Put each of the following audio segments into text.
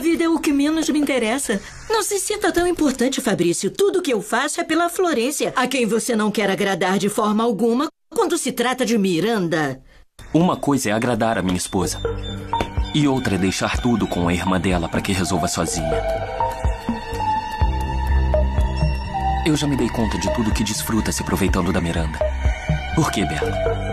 vida é o que menos me interessa. Não se sinta tão importante, Fabrício. Tudo que eu faço é pela Florência, a quem você não quer agradar de forma alguma quando se trata de Miranda. Uma coisa é agradar a minha esposa. E outra é deixar tudo com a irmã dela para que resolva sozinha. Eu já me dei conta de tudo que desfruta se aproveitando da Miranda. Por quê, Berto?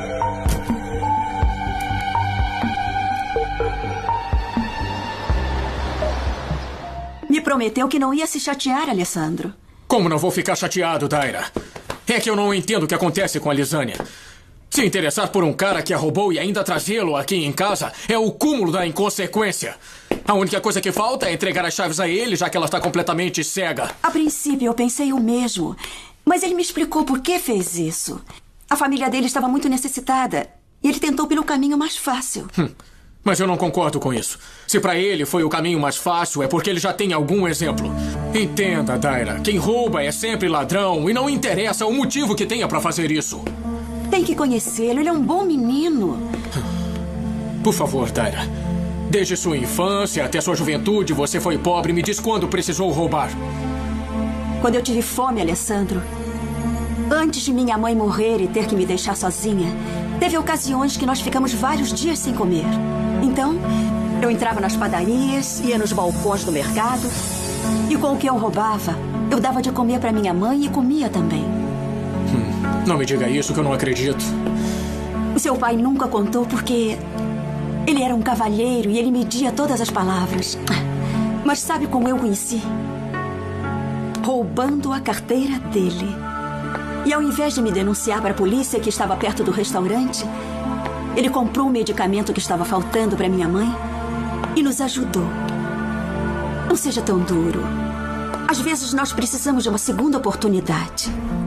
Me prometeu que não ia se chatear, Alessandro. Como não vou ficar chateado, Daira? É que eu não entendo o que acontece com a Lisânia. Se interessar por um cara que a roubou e ainda trazê-lo aqui em casa é o cúmulo da inconsequência. A única coisa que falta é entregar as chaves a ele, já que ela está completamente cega. A princípio, eu pensei o mesmo. Mas ele me explicou por que fez isso. A família dele estava muito necessitada. E ele tentou pelo caminho mais fácil. Mas eu não concordo com isso. Se para ele foi o caminho mais fácil, é porque ele já tem algum exemplo. Entenda, Daira. Quem rouba é sempre ladrão e não interessa o motivo que tenha para fazer isso. Tem que conhecê-lo. Ele é um bom menino. Por favor, Daira. Desde sua infância até sua juventude, você foi pobre. Me diz quando precisou roubar. Quando eu tive fome, Alessandro. Antes de minha mãe morrer e ter que me deixar sozinha, teve ocasiões que nós ficamos vários dias sem comer. Então, eu entrava nas padarias, ia nos balcões do mercado, e com o que eu roubava, eu dava de comer para minha mãe e comia também. Não me diga isso que eu não acredito. O seu pai nunca contou porque ele era um cavalheiro e ele media todas as palavras. Mas sabe como eu conheci? Roubando a carteira dele. E ao invés de me denunciar para a polícia que estava perto do restaurante, ele comprou o medicamento que estava faltando para minha mãe e nos ajudou. Não seja tão duro. Às vezes nós precisamos de uma segunda oportunidade.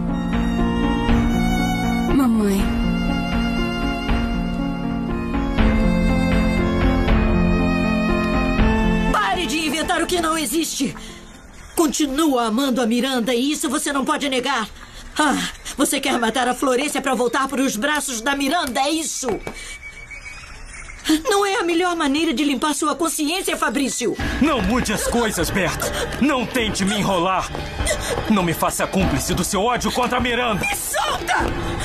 Mamãe. Pare de inventar o que não existe. Continua amando a Miranda e isso você não pode negar. Você quer matar a Florência para voltar para os braços da Miranda, é isso? Não é a melhor maneira de limpar sua consciência, Fabrício? Não mude as coisas, Berto. Não tente me enrolar. Não me faça cúmplice do seu ódio contra a Miranda. Me solta!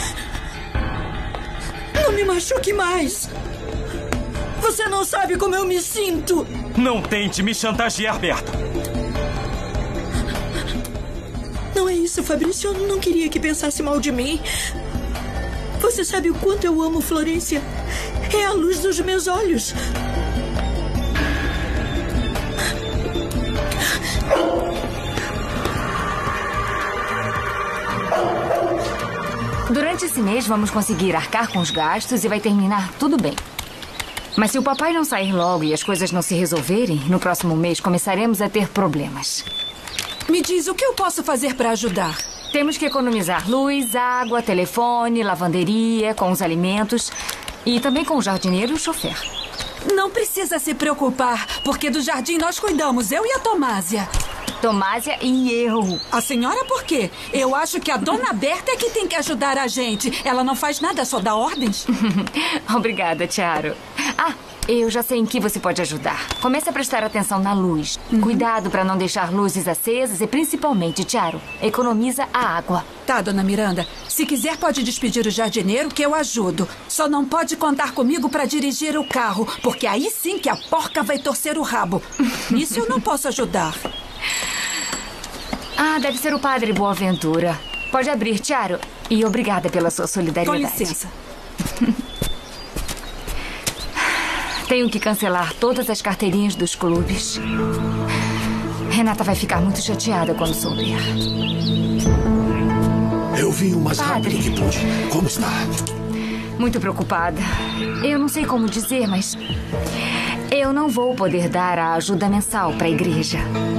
Não me machuque mais. Você não sabe como eu me sinto. Não tente me chantagear, Berto. Não é isso, Fabrício. Eu não queria que pensasse mal de mim. Você sabe o quanto eu amo Florência. É a luz dos meus olhos. Durante esse mês, vamos conseguir arcar com os gastos e vai terminar tudo bem. Mas se o papai não sair logo e as coisas não se resolverem, no próximo mês começaremos a ter problemas. Me diz, o que eu posso fazer para ajudar? Temos que economizar luz, água, telefone, lavanderia, com os alimentos e também com o jardineiro e o chofer. Não precisa se preocupar, porque do jardim nós cuidamos, eu e a Tomásia. Tomásia e eu. A senhora por quê? Eu acho que a dona Berta é que tem que ajudar a gente. Ela não faz nada, só dá ordens. Obrigada, Tiaro. Eu já sei em que você pode ajudar. Comece a prestar atenção na luz. Cuidado para não deixar luzes acesas e, principalmente, Tiaro, economiza a água. Tá, dona Miranda. Se quiser, pode despedir o jardineiro que eu ajudo. Só não pode contar comigo para dirigir o carro, porque aí sim que a porca vai torcer o rabo. Isso eu não posso ajudar. Deve ser o padre Boaventura. Pode abrir, Tiaro. E obrigada pela sua solidariedade. Com licença. Tenho que cancelar todas as carteirinhas dos clubes. Renata vai ficar muito chateada quando souber. Eu vim o mais rápido que pude. Como está? Muito preocupada. Eu não sei como dizer, mas eu não vou poder dar a ajuda mensal para a igreja.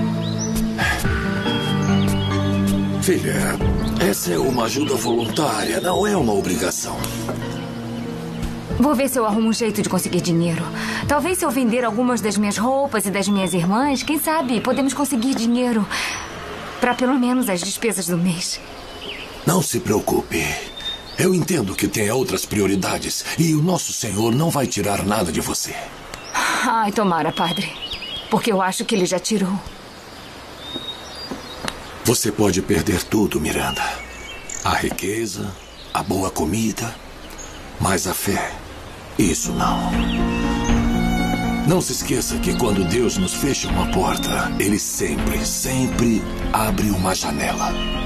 Filha, essa é uma ajuda voluntária, não é uma obrigação. Vou ver se eu arrumo um jeito de conseguir dinheiro. Talvez se eu vender algumas das minhas roupas e das minhas irmãs, quem sabe podemos conseguir dinheiro para pelo menos as despesas do mês. Não se preocupe. Eu entendo que tem outras prioridades e o nosso Senhor não vai tirar nada de você. Ai, tomara, padre. porque eu acho que ele já tirou. Você pode perder tudo, Miranda. A riqueza, a boa comida, mas a fé, isso não. Não se esqueça que quando Deus nos fecha uma porta, Ele sempre abre uma janela.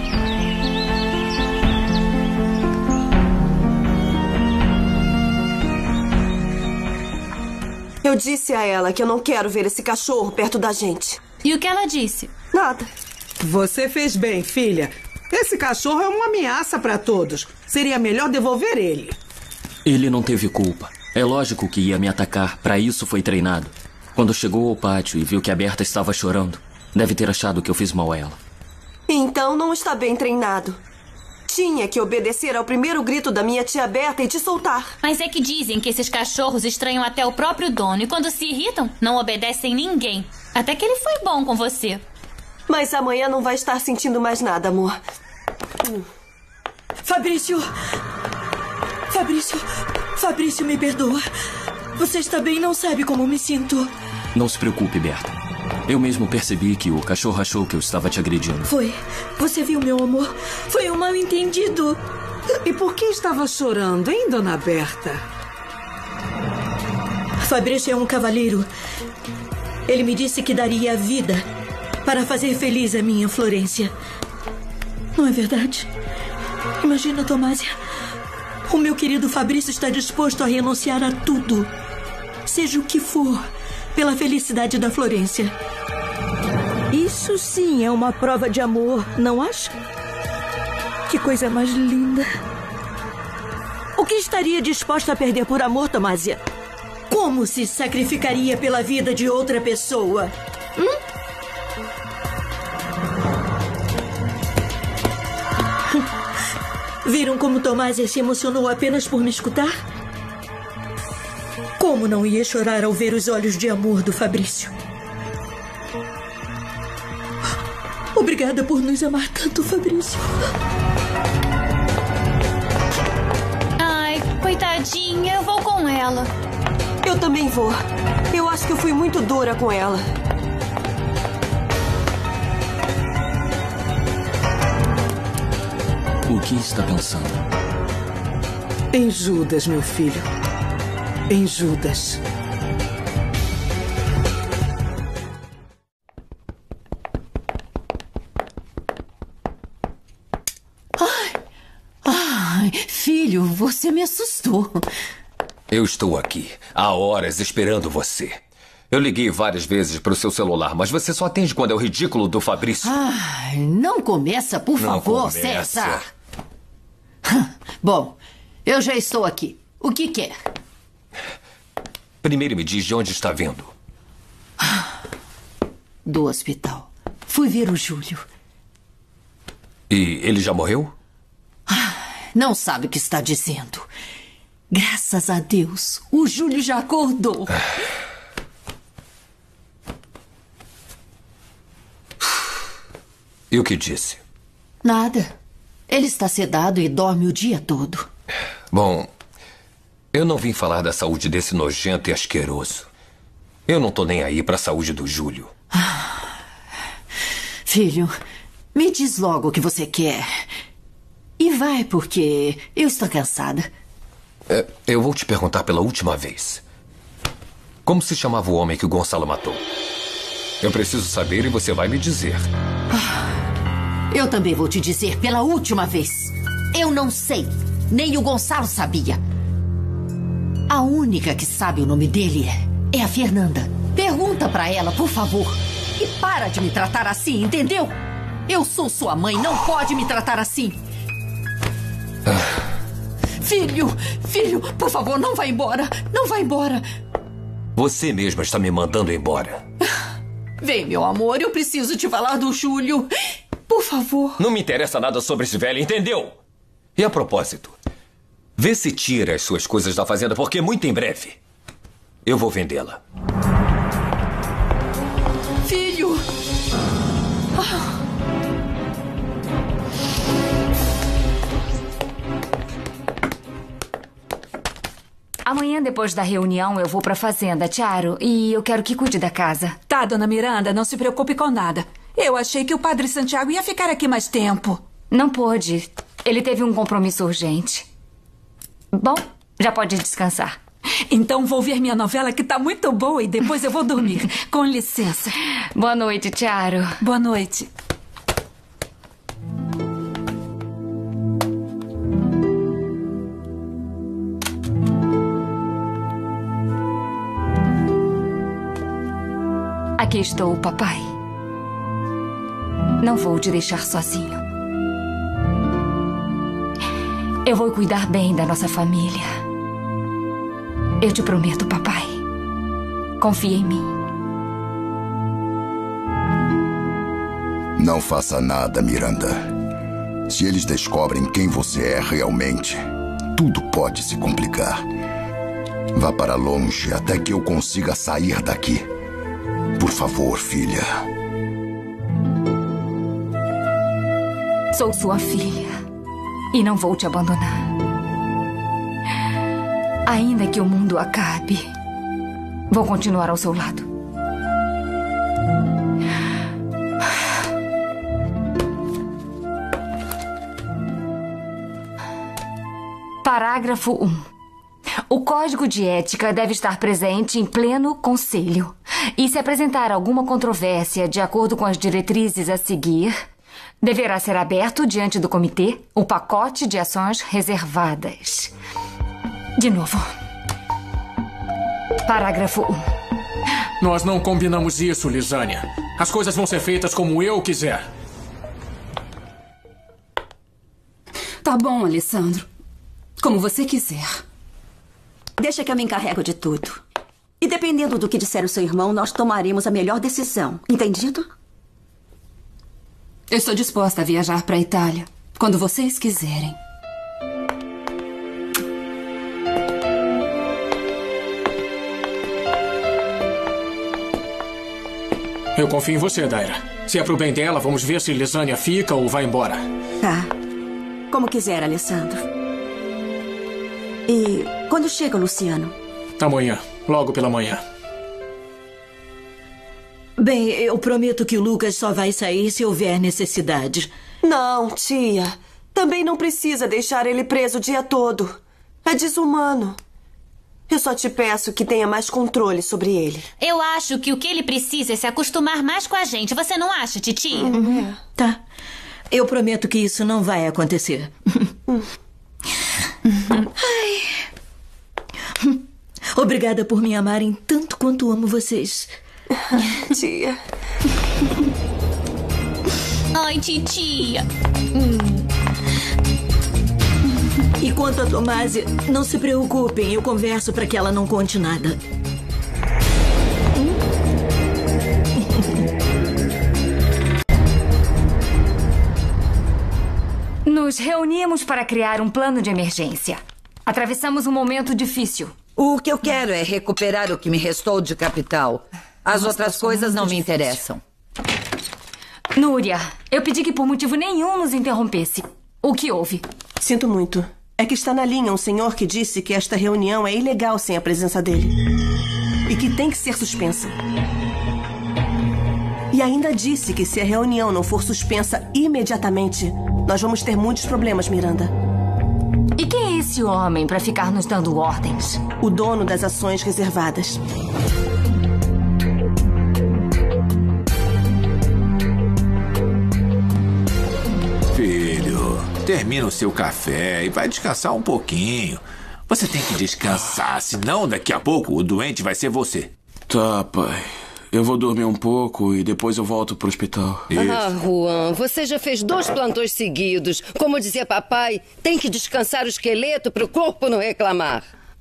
Eu disse a ela que eu não quero ver esse cachorro perto da gente. E o que ela disse? Nada. Você fez bem, filha. Esse cachorro é uma ameaça para todos. Seria melhor devolver ele. Ele não teve culpa. É lógico que ia me atacar. Para isso foi treinado. Quando chegou ao pátio e viu que a Berta estava chorando, deve ter achado que eu fiz mal a ela. Então não está bem treinado. Tinha que obedecer ao primeiro grito da minha tia Berta e te soltar. Mas é que dizem que esses cachorros estranham até o próprio dono e quando se irritam, não obedecem ninguém. Até que ele foi bom com você. Mas amanhã não vai estar sentindo mais nada, amor. Fabrício! Fabrício, me perdoa. Você está bem? Não sabe como me sinto. Não se preocupe, Berta. Eu mesmo percebi que o cachorro achou que eu estava te agredindo. Foi. Você viu, meu amor? Foi um mal-entendido. E por que estava chorando, hein, dona Berta? Fabrício é um cavalheiro. Ele me disse que daria a vida para fazer feliz a minha Florência. Não é verdade? Imagina, Tomásia. O meu querido Fabrício está disposto a renunciar a tudo, seja o que for, pela felicidade da Florência. Isso sim é uma prova de amor, não acha? Que coisa mais linda. O que estaria disposta a perder por amor, Tomásia? Como se sacrificaria pela vida de outra pessoa? Viram como Tomásia se emocionou apenas por me escutar? Como não ia chorar ao ver os olhos de amor do Fabrício? Obrigada por nos amar tanto, Fabrício. Ai, coitadinha, eu vou com ela. Eu também vou. Eu acho que eu fui muito dura com ela. O que está pensando? Em Judas, meu filho. Em Judas. Ai, filho, você me assustou. Eu estou aqui, há horas, esperando você. Eu liguei várias vezes para o seu celular, mas você só atende quando é o ridículo do Fabrício. Ai, não começa, por favor, César. Bom, eu já estou aqui. O que quer? Primeiro me diz de onde está vindo. Do hospital. Fui ver o Júlio. E ele já morreu? Não sabe o que está dizendo. Graças a Deus, o Júlio já acordou. E o que disse? Nada. Ele está sedado e dorme o dia todo. Bom, eu não vim falar da saúde desse nojento e asqueroso. Eu não tô nem aí para a saúde do Júlio. Filho, me diz logo o que você quer. E vai, porque eu estou cansada. Eu vou te perguntar pela última vez. Como se chamava o homem que o Gonçalo matou? Eu preciso saber e você vai me dizer. Eu também vou te dizer pela última vez. Eu não sei. Nem o Gonçalo sabia. A única que sabe o nome dele é a Fernanda. Pergunta pra ela, por favor. E para de me tratar assim, entendeu? Eu sou sua mãe, não pode me tratar assim. Filho, por favor, não vá embora. Não vá embora. Você mesma está me mandando embora. Vem, meu amor, eu preciso te falar do Júlio. Por favor. Não me interessa nada sobre esse velho, entendeu? E a propósito, vê se tira as suas coisas da fazenda, porque muito em breve eu vou vendê-la. Filho! Amanhã, depois da reunião, eu vou pra fazenda, Tiaro, e eu quero que cuide da casa. Tá, dona Miranda, não se preocupe com nada. Eu achei que o padre Santiago ia ficar aqui mais tempo. Não pôde. Ele teve um compromisso urgente. Bom, já pode descansar. Então vou ver minha novela, que tá muito boa, e depois eu vou dormir. Com licença. Boa noite, Tiaro. Boa noite. Aqui estou, papai. Não vou te deixar sozinho. Eu vou cuidar bem da nossa família. Eu te prometo, papai. Confia em mim. Não faça nada, Miranda. Se eles descobrem quem você é realmente, tudo pode se complicar. Vá para longe até que eu consiga sair daqui. Por favor, filha. Sou sua filha e não vou te abandonar. Ainda que o mundo acabe, vou continuar ao seu lado. Parágrafo 1. O Código de Ética deve estar presente em pleno conselho. E se apresentar alguma controvérsia de acordo com as diretrizes a seguir, deverá ser aberto diante do comitê o pacote de ações reservadas. De novo. Parágrafo 1. Nós não combinamos isso, Lisânia. As coisas vão ser feitas como eu quiser. Tá bom, Alessandro. Como você quiser. Deixa que eu me encarrego de tudo. E dependendo do que disser o seu irmão, nós tomaremos a melhor decisão. Entendido? Eu estou disposta a viajar para a Itália quando vocês quiserem. Eu confio em você, Daira. Se é pro bem dela, vamos ver se Lisânia fica ou vai embora. Tá. Como quiser, Alessandro. E quando chega o Luciano? Amanhã. Logo pela manhã. Bem, eu prometo que o Lucas só vai sair se houver necessidade. Não, tia. Também não precisa deixar ele preso o dia todo. É desumano. Eu só te peço que tenha mais controle sobre ele. Eu acho que o que ele precisa é se acostumar mais com a gente. Você não acha, titia? Tá. Eu prometo que isso não vai acontecer. Ai. Obrigada por me amarem tanto quanto amo vocês. Tia. Ai, titia. E quanto a Tomásia, não se preocupem, eu converso para que ela não conte nada. Nos reunimos para criar um plano de emergência. Atravessamos um momento difícil. O que eu quero é recuperar o que me restou de capital. As outras coisas não me interessam. Núria, eu pedi que por motivo nenhum nos interrompesse. O que houve? Sinto muito. É que está na linha um senhor que disse que esta reunião é ilegal sem a presença dele. E que tem que ser suspensa. E ainda disse que se a reunião não for suspensa imediatamente, nós vamos ter muitos problemas, Miranda. E quem é esse homem para ficar nos dando ordens? O dono das ações reservadas. Filho, termina o seu café e vai descansar um pouquinho. Você tem que descansar, senão daqui a pouco o doente vai ser você. Tá, pai. Eu vou dormir um pouco e depois eu volto pro hospital. Ah, Juan, você já fez 2 plantões seguidos. Como dizia papai, tem que descansar o esqueleto pro corpo não reclamar.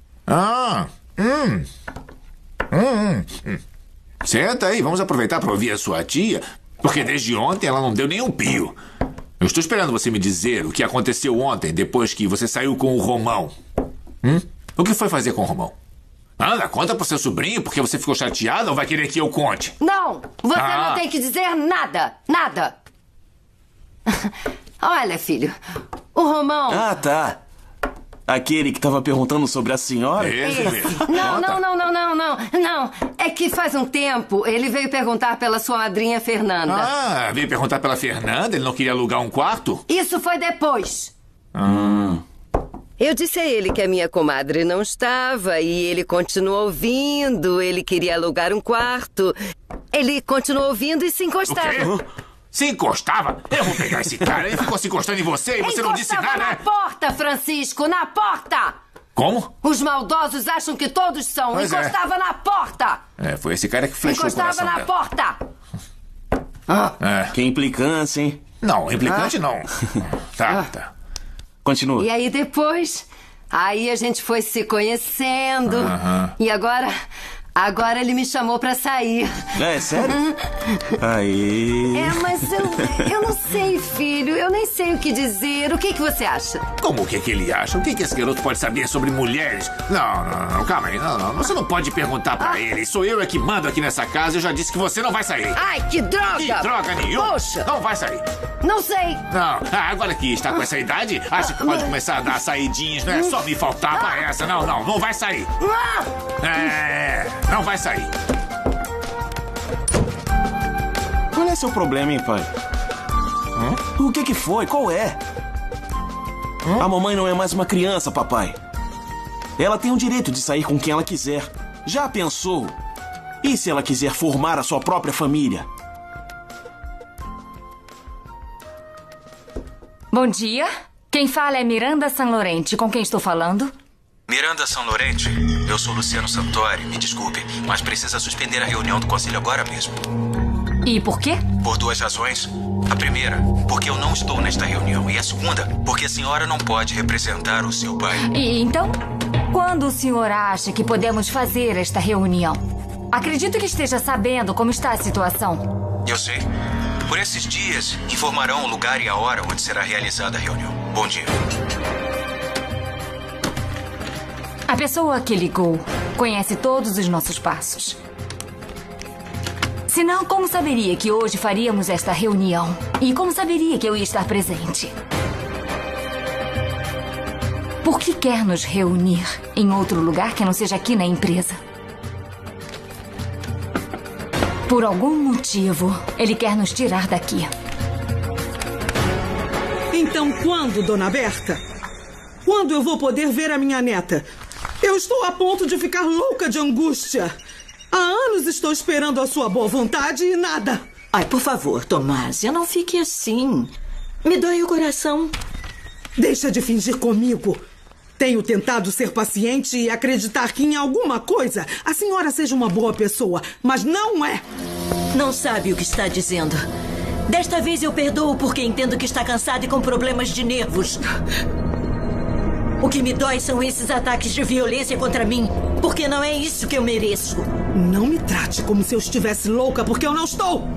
Senta aí, vamos aproveitar para ouvir a sua tia, porque desde ontem ela não deu nenhum pio. Eu estou esperando você me dizer o que aconteceu ontem, depois que você saiu com o Romão. O que foi fazer com o Romão? Anda, conta pro seu sobrinho porque você ficou chateada ou vai querer que eu conte? Não, você não tem que dizer nada, nada. Olha, filho, o Romão... Ah, tá. Aquele que estava perguntando sobre a senhora? Esse mesmo. Não. É que faz um tempo ele veio perguntar pela sua madrinha Fernanda. Ah, veio perguntar pela Fernanda? Ele não queria alugar um quarto? Isso foi depois. Eu disse a ele que a minha comadre não estava e ele continuou ouvindo. Ele queria alugar um quarto. Ele continuou ouvindo e se encostava. O quê? Se encostava? Eu vou pegar esse cara. Ele ficou se encostando em você e você não disse nada, na né? porta, Francisco, na porta! Como? Os maldosos acham que todos são. Pois é. Encostava na porta! É, foi esse cara que flechou o Encostava coração na dela. porta! Que implicância, hein? Não, implicante não. Tá. Continua. E aí depois, aí a gente foi se conhecendo. E agora ele me chamou pra sair. É sério? Aí. Mas eu não sei, filho. Eu nem sei o que dizer. O que você acha? Como o que ele acha? O que esse garoto pode saber sobre mulheres? Não, calma aí. Não. Você não pode perguntar pra ele. Sou eu que mando aqui nessa casa. Eu já disse que você não vai sair. Ai, que droga! Que droga nenhuma. Poxa! Não vai sair. Não sei. Não. Agora que está com essa idade, acha que pode começar a dar saidinhas, né? Só me faltava essa. Não vai sair. Não vai sair. Qual é seu problema, hein, pai? O que foi? Qual é? A mamãe não é mais uma criança, papai. Ela tem o direito de sair com quem ela quiser. Já pensou? E se ela quiser formar a sua própria família? Bom dia. Quem fala é Miranda Sanlorente. Com quem estou falando? Miranda Sanlorente, eu sou Luciano Santori. Me desculpe, mas precisa suspender a reunião do conselho agora mesmo. E por quê? Por duas razões. A primeira, porque eu não estou nesta reunião. E a segunda, porque a senhora não pode representar o seu pai. E então, quando o senhor acha que podemos fazer esta reunião? Acredito que esteja sabendo como está a situação. Eu sei. Por esses dias, informarão o lugar e a hora onde será realizada a reunião. Bom dia. A pessoa que ligou conhece todos os nossos passos. Senão, como saberia que hoje faríamos esta reunião? E como saberia que eu ia estar presente? Por que quer nos reunir em outro lugar que não seja aqui na empresa? Por algum motivo, ele quer nos tirar daqui. Então quando, dona Berta? Quando eu vou poder ver a minha neta? Eu estou a ponto de ficar louca de angústia. Há anos estou esperando a sua boa vontade e nada. Ai, por favor, Tomásia, não fique assim. Me dói o coração. Deixa de fingir comigo. Tenho tentado ser paciente e acreditar que em alguma coisa a senhora seja uma boa pessoa, mas não é. Não sabe o que está dizendo. Desta vez eu perdoo porque entendo que está cansada e com problemas de nervos. O que me dói são esses ataques de violência contra mim, porque não é isso que eu mereço. Não me trate como se eu estivesse louca, porque eu não estou.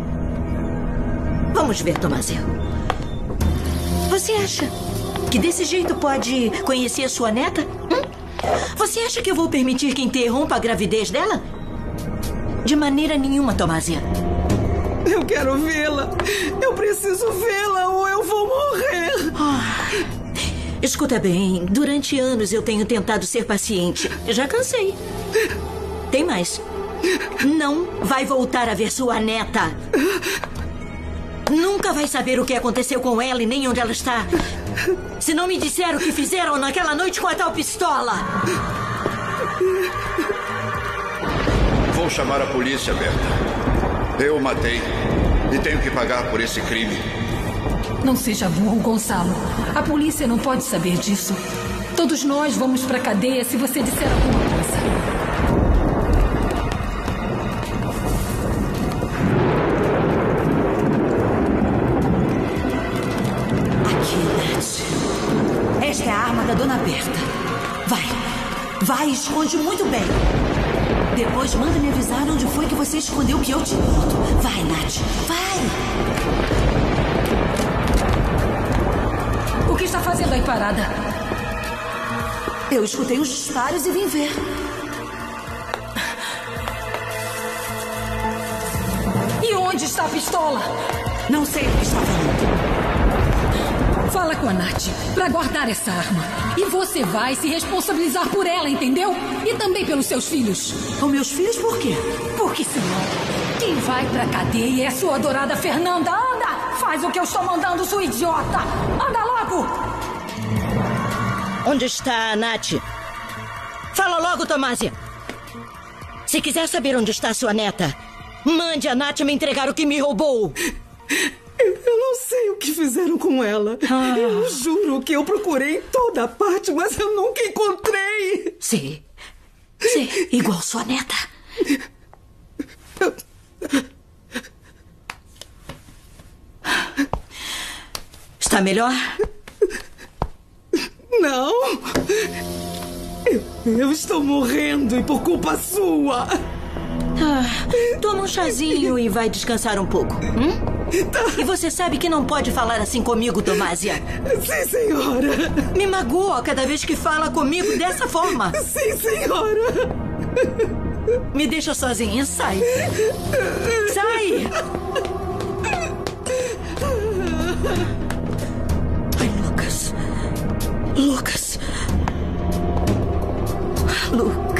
Vamos ver, Tomásia. Você acha que desse jeito pode conhecer sua neta? Você acha que eu vou permitir que interrompa a gravidez dela? De maneira nenhuma, Tomásia. Eu quero vê-la. Eu preciso vê-la ou eu vou morrer. Escuta bem, durante anos eu tenho tentado ser paciente. Já cansei. Tem mais. Não vai voltar a ver sua neta. Nunca vai saber o que aconteceu com ela e nem onde ela está. Se não me disser o que fizeram naquela noite com a tal pistola. Vou chamar a polícia, Berta. Eu o matei e tenho que pagar por esse crime. Não seja burro, Gonçalo. A polícia não pode saber disso. Todos nós vamos pra cadeia se você disser alguma coisa. Esta é a arma da Dona Berta. Vai, esconde muito bem. Depois manda me avisar onde foi que você escondeu que eu te conto. Vai, Nath, vai. O que está fazendo aí parada? Eu escutei os disparos e vim ver. E onde está a pistola? Não sei o que está falando. Fala com a Nath pra guardar essa arma. E você vai se responsabilizar por ela, entendeu? E também pelos seus filhos. Com meus filhos por quê? Porque senão, quem vai pra cadeia é a sua adorada Fernanda. Anda! Faz o que eu estou mandando, sua idiota! Anda logo! Onde está a Nath? Fala logo, Tomásia. Se quiser saber onde está sua neta, mande a Nath me entregar o que me roubou. Eu não sei o que fizeram com ela. Eu juro que eu procurei em toda parte, mas eu nunca encontrei. Sim, igual sua neta. Está melhor? Não. Eu estou morrendo e por culpa sua. Toma um chazinho e vai descansar um pouco. E você sabe que não pode falar assim comigo, Tomásia. Sim, senhora. Me magoa cada vez que fala comigo dessa forma. Sim, senhora. Me deixa sozinha. Sai. Sai. Ai, Lucas. Lu.